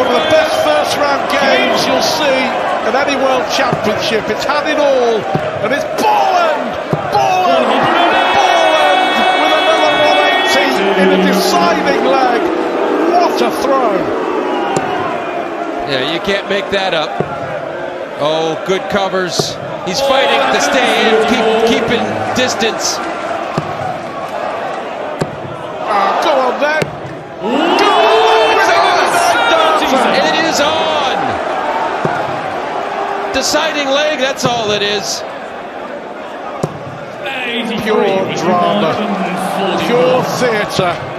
one of the best first-round games you'll see at any World Championship. It's had it all, and it's Boland with another 180 in a deciding leg. What a throw! Yeah, you can't make that up. Oh, good covers. He's fighting to stay in, keeping distance. Go on then. It is on. Deciding leg, that's all it is. Pure drama, pure theatre.